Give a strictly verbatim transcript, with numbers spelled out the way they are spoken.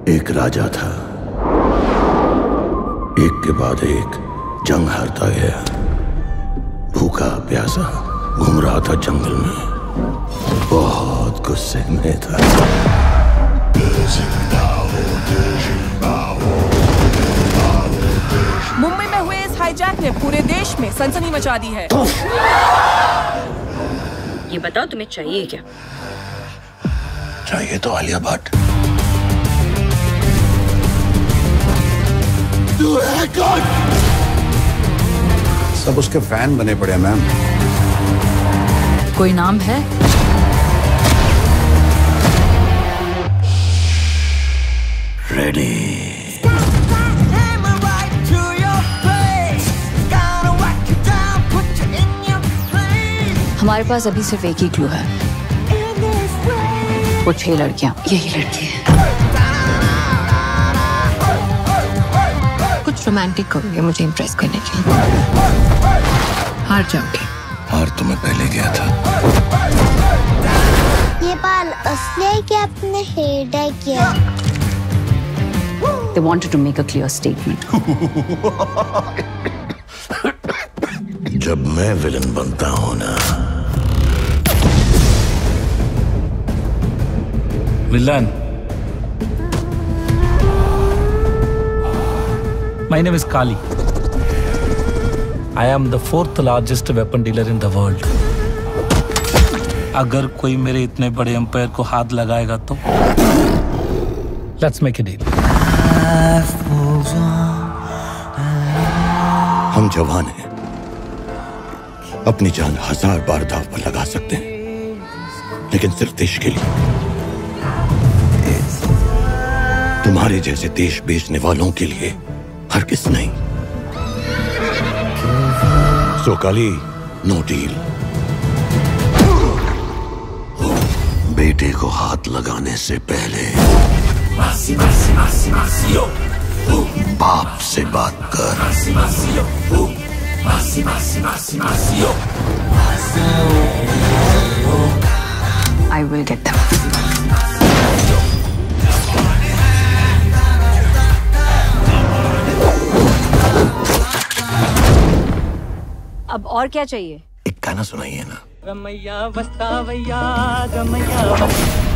एक राजा था, एक के बाद एक जंग हारता गया। भूखा प्यासा घूम रहा था जंगल में, बहुत गुस्से में था। मुंबई में हुए इस हाईजैक ने पूरे देश में सनसनी मचा दी है। ये बताओ तुम्हें चाहिए क्या? चाहिए तो आलिया भट्ट। सब उसके फैन बने पड़े मैम। कोई नाम है? रेडी। हमारे पास अभी सिर्फ एक ही क्लू है। वो छह लड़कियां, यही लड़की है। कुछ रोमांटिक करोगे मुझे इम्प्रेस करने के लिए। हार जाओगे। हार तो मैं पहले गया था। ये बाल असली है कि आपने हेयर डाई किया? They wanted to make a clear statement. जब मैं विलन बनता हूं ना। Villain. My name is Kali. I am the fourth largest weapon dealer in the world. अगर कोई मेरे इतने बड़े एम्पायर को हाथ लगाएगा तो Let's make a deal. हम जवान हैं, अपनी जान हजार बार दांव पर लगा सकते हैं, लेकिन सिर्फ देश के लिए। तुम्हारे जैसे देश बेचने वालों के लिए हरगिज़ नहीं। So Kali, no deal. बेटे को हाथ लगाने से पहले मासी, मासी, मासी, मासी, यो। बाप से बात कर। मासी, मासी, यो। मासी, मासी, मासी, मासी, यो। I will get them. अब और क्या चाहिए? एक गाना सुनाइए ना। रमैया वस्तावैया रमैया